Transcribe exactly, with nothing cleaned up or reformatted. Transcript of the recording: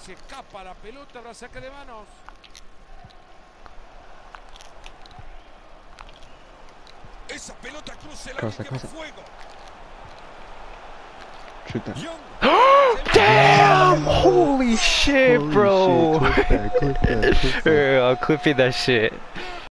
Se escapa la pelota, ahora saque de manos. Esa pelota cruza el Cross área it, que va cross it. fuego. Shoot that. Damn! Holy shit, Holy bro! shit, clip that, clip that, clip that. Yeah, I'm clipping that shit.